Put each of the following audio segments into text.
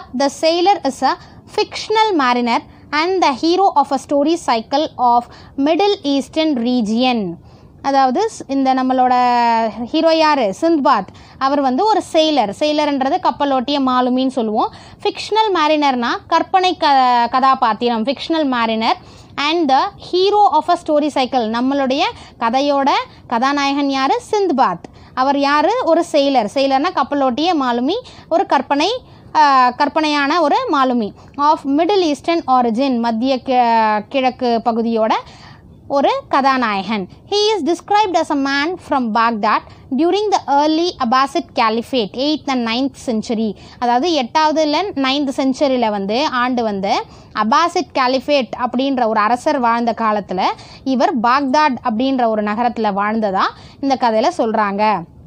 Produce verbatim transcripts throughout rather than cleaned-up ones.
Sindbad the sailor is a fictional mariner and the hero of a story cycle of Middle Eastern region. அதாவது இந்த நம்மளோட hero யார், சிந்த்பாத். அவர் வந்து ஒரு sailor. செயிலர்ன்றது கப்பலோட்டிய மாலுமின்னு சொல்லுவோம். ஃபிக்ஷனல் மேரினர்னா கற்பனை க கதாபாத்திரம் fictional mariner. And the hero of a story cycle, நம்மளுடைய கதையோட கதாநாயகன் யார், சிந்த்பாத். அவர் யார், ஒரு செயிலர். செயிலர்னா கப்பலோட்டிய மாலுமி, ஒரு கற்பனை கற்பனையான ஒரு மாலுமி. ஆஃப் மிடில் ஈஸ்டர்ன் ஆரிஜின், மத்திய கிழக்கு பகுதியோட ஒரு கதாநாயகன். He is described as a man from Baghdad during the early Abbasid Caliphate, eighth and ninth century. அதாவது எட்டாவது இல்லை நைன்த் செஞ்சுரியில் வந்து ஆண்டு வந்து அபாசிட் கேலிஃபேட் அப்படின்ற ஒரு அரசர் வாழ்ந்த காலத்தில் இவர் பாக்தாட் அப்படின்ற ஒரு நகரத்தில் வாழ்ந்ததா இந்த கதையில் சொல்கிறாங்க.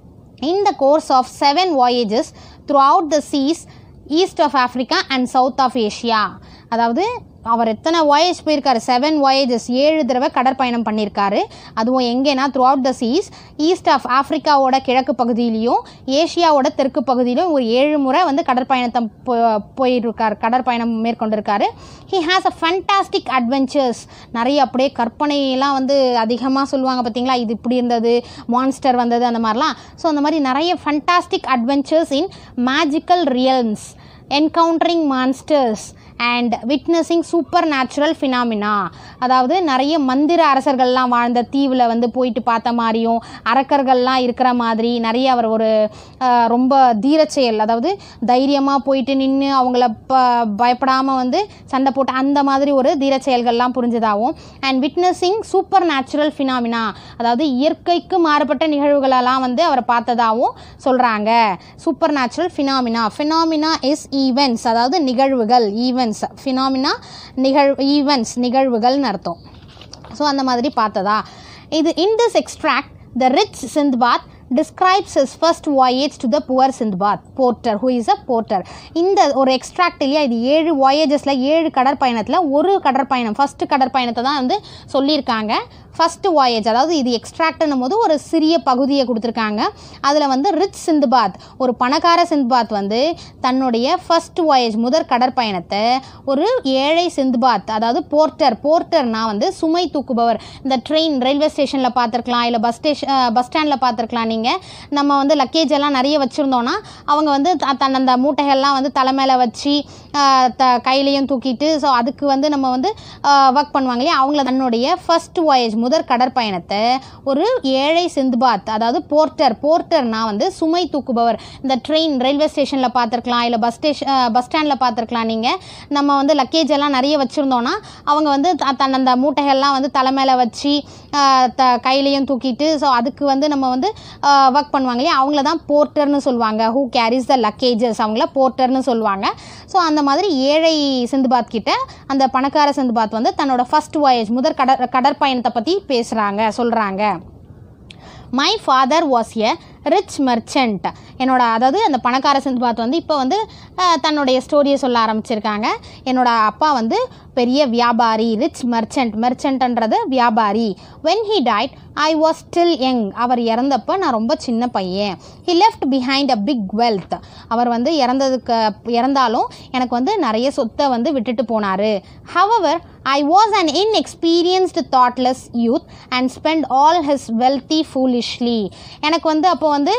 In the course of seven voyages throughout the seas east of Africa and south of Asia. அதாவது அவர் எத்தனை வாயேஜ் போயிருக்காரு, செவன் வாயேஜஸ், ஏழு தடவை கடற்பயணம் பண்ணியிருக்காரு. அதுவும் எங்கேனா throughout the seas, east of ஆஃப்ரிக்காவோட கிழக்கு பகுதியிலையும் ஏஷியாவோட தெற்கு பகுதியிலும் ஒரு ஏழு முறை வந்து கடற்பயணத்தை போ போயிருக்கார் கடற்பயணம் மேற்கொண்டிருக்காரு. He has a fantastic adventures, நிறைய அப்படியே கற்பனையெல்லாம் வந்து அதிகமாக சொல்லுவாங்க பார்த்தீங்களா, இது இப்படி இருந்தது, மான்ஸ்டர் வந்தது, அந்த மாதிரிலாம். ஸோ அந்த மாதிரி நிறைய fantastic adventures in magical realms, encountering monsters and witnessing supernatural phenomena. அதாவது நிறைய மந்திர அரசர்கள்லாம் வாழ்ந்த தீவில் வந்து போயிட்டு பார்த்த மாதிரியும், அரக்கர்கள்லாம் இருக்கிற மாதிரி நிறைய அவர் ஒரு ரொம்ப தீரச்செயல், அதாவது தைரியமாக போயிட்டு நின்று அவங்கள ப பயப்படாமல் வந்து சண்டை போட்டு அந்த மாதிரி ஒரு தீரச்செயல்கள்லாம் புரிஞ்சதாகவும், and witnessing supernatural phenomena, அதாவது இயற்கைக்கு மாறுபட்ட நிகழ்வுகளெல்லாம் வந்து அவரை பார்த்ததாகவும் சொல்கிறாங்க. Supernatural phenomena. Phenomena is events, அதாவது நிகழ்வுகள். ஈவெண்ட்ஸ் ஃபினாமினா நிகழ் ஈவெண்ட்ஸ் நிகழ்வுகள்னு அர்த்தம். ஸோ அந்த மாதிரி பார்த்ததா இது. In this extract the rich Sinbad describes his first voyage to the poor Sindbad porter who is a porter. இந்த ஒரு எக்ஸ்ட்ராக்ட் இல்லையா, இது ஏழு வாயேஜஸில் ஏழு கடற்பயணத்தில் ஒரு கடற்பயணம் ஃபஸ்ட்டு கடற்பயணத்தை தான் வந்து சொல்லியிருக்காங்க. ஃபஸ்ட்டு வாயேஜ், அதாவது இது எக்ஸ்ட்ராக்ட்னும் போது ஒரு சிறிய பகுதியை கொடுத்துருக்காங்க. அதில் வந்து ரிச் சிந்த்பாத், ஒரு பணக்கார சிந்த்பாத் வந்து தன்னுடைய ஃபஸ்ட் வாயேஜ் முதற் கடற்பயணத்தை ஒரு ஏழை சிந்த்பாத், அதாவது போர்ட்டர், போர்ட்டர்னால் வந்து சுமை தூக்குபவர். இந்த ட்ரெயின் ரயில்வே ஸ்டேஷனில் பார்த்துருக்கலாம், இல்லை பஸ் ஸ்டேஷன் பஸ் ஸ்டாண்டில் பார்த்துருக்கலாம். நீங்கள் நம்ம வந்து லக்கேஜ் எல்லாம் நிறைய வச்சுருந்தோன்னா அவங்க வந்து தன் அந்த மூட்டைகள்லாம் வந்து தலைமையில் வச்சு த கையிலையும் தூக்கிட்டு, ஸோ அதுக்கு வந்து நம்ம வந்து ஒர்க் பண்ணுவாங்க இல்லையா, அவங்கள தன்னுடைய ஃபஸ்ட் வாயேஜ் முதற் கடற்பயணத்தை ஒரு ஏழை சிந்த்பாத், அதாவது போர்ட்டர், போர்ட்டர்னால் வந்து சுமை தூக்குபவர். இந்த ட்ரெயின் ரயில்வே ஸ்டேஷனில் பார்த்துருக்கலாம், இல்லை பஸ் ஸ்டேஷன் பஸ் ஸ்டாண்டில் பார்த்துருக்கலாம். நீங்கள் நம்ம வந்து லக்கேஜ் எல்லாம் நிறைய வச்சுருந்தோன்னா அவங்க வந்து தன் அந்த மூட்டைகள்லாம் வந்து தலைமையில் வச்சு த கையிலையும் தூக்கிட்டு, ஸோ அதுக்கு வந்து நம்ம வந்து ஒர்க் பண்ணுவாங்க இல்லையா, அவங்கள தான் போர்ட்டர்னு சொல்லுவாங்க. ஹூ கேரிஸ் த லக்கேஜஸ், அவங்கள போர்ட்டர்னு சொல்லுவாங்க. ஸோ அந்த மாதிரி ஏழை சிந்துபாத் கிட்ட அந்த பணக்கார சிந்துபாத் வந்து தன்னோட ஃபர்ஸ்ட் வாயேஜ் முதற் கடற் கடற்பயணத்தை பற்றி பேசுகிறாங்க, சொல்கிறாங்க. My father was a rich merchant. என்னோட அதாவது அந்த பணக்கார சிந்துபாத் வந்து இப்போ வந்து தன்னுடைய ஸ்டோரியை சொல்ல ஆரம்பிச்சிருக்காங்க. என்னோட அப்பா வந்து பெரிய வியாபாரி, ரிச் மெர்ச்சன்ட். மெர்ச்சன்ட்ன்றது வியாபாரி. When he died I was still young. அவர் இறந்தப்போ நான் ரொம்ப சின்ன பையன். He left behind a big wealth. அவர் வந்து இறந்ததுக்கு இறந்தாலும் எனக்கு வந்து நிறைய சொத்தை வந்து விட்டுட்டு போனார். However I was an inexperienced thoughtless youth and spent all his wealthy foolishly. எனக்கு வந்து அப்போ வந்து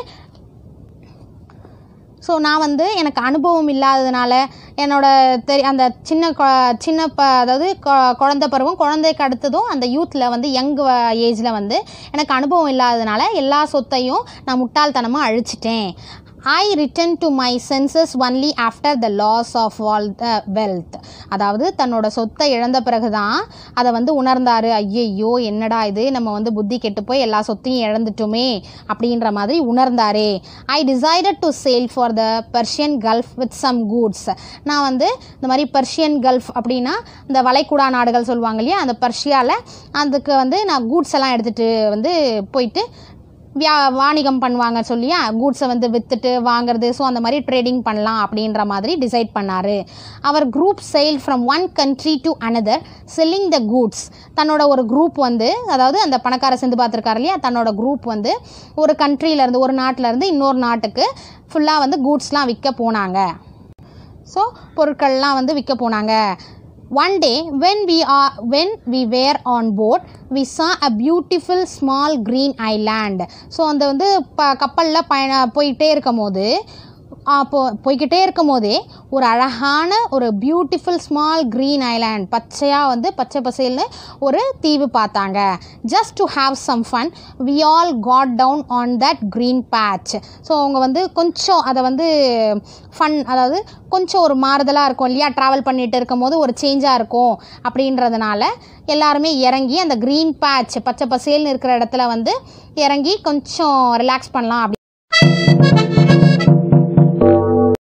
ஸோ நான் வந்து எனக்கு அனுபவம் இல்லாததுனால என்னோட தெரி அந்த சின்ன சின்ன ப அதாவது குழந்தை பருவம், குழந்தைக்கு அடுத்ததும் அந்த யூத்தில் வந்து யங் ஏஜில் வந்து எனக்கு அனுபவம் இல்லாததுனால எல்லா சொத்தையும் நான் முட்டாள்தனமாக அழிச்சிட்டேன். I returned to my senses only after the loss of all the wealth. அதாவது தன்னோட சொத்தை இழந்த பிறகு தான் அதை வந்து உணர்ந்தார். ஐயையோ என்னடா இது, நம்ம வந்து புத்தி கெட்டு போய் எல்லா சொத்தையும் இழந்துட்டோமே அப்படின்ற மாதிரி உணர்ந்தார். I decided to sail for the Persian Gulf with some goods. நான் வந்து இந்த மாதிரி பர்ஷியன் கல்ஃப் அப்படின்னா இந்த வளைகுடா நாடுகள் சொல்லுவாங்க இல்லையா, அந்த பர்ஷியாவில் அதுக்கு வந்து நான் கூட்ஸ் எல்லாம் எடுத்துகிட்டு வந்து போயிட்டு வியா வாணிகம் பண்ணுவாங்க சொல்லியா, கூட்ஸை வந்து விற்றுட்டு வாங்கிறது, ஸோ அந்த மாதிரி ட்ரேடிங் பண்ணலாம் அப்படின்ற மாதிரி டிசைட் பண்ணார். அவர் group sail from one country to another selling the goods. தன்னோட ஒரு குரூப் வந்து, அதாவது அந்த பணக்கார சிந்து பார்த்துருக்காரு இல்லையா, தன்னோட குரூப் வந்து ஒரு கண்ட்ரியிலேருந்து ஒரு நாட்டிலேருந்து இன்னொரு நாட்டுக்கு ஃபுல்லாக வந்து கூட்ஸ்லாம் விற்க போனாங்க. ஸோ பொருட்கள்லாம் வந்து விற்க போனாங்க. One day when we are when we were on board we saw a beautiful small green island. So அந்த வந்து ப கப்பலில் பயண போயிட்டே இருக்கும் போது அப்போ போய்கிட்டே இருக்கும் போதே ஒரு அழகான ஒரு பியூட்டிஃபுல் ஸ்மால் க்ரீன் ஐலாண்ட், பச்சையாக வந்து பச்சை பசேல்னு ஒரு தீவு பார்த்தாங்க. Just to have some fun we all got down on that green patch. So அவங்க வந்து கொஞ்சம் அதை வந்து ஃபன், அதாவது கொஞ்சம் ஒரு மாறுதலாக இருக்கும் இல்லையா, ட்ராவல் பண்ணிகிட்டு இருக்கும் போது ஒரு சேஞ்சாக இருக்கும் அப்படின்றதுனால எல்லாருமே இறங்கி அந்த க்ரீன் பேட்ச் பச்சை பசேல்னு இருக்கிற இடத்துல வந்து இறங்கி கொஞ்சம் ரிலாக்ஸ் பண்ணலாம் அப்படி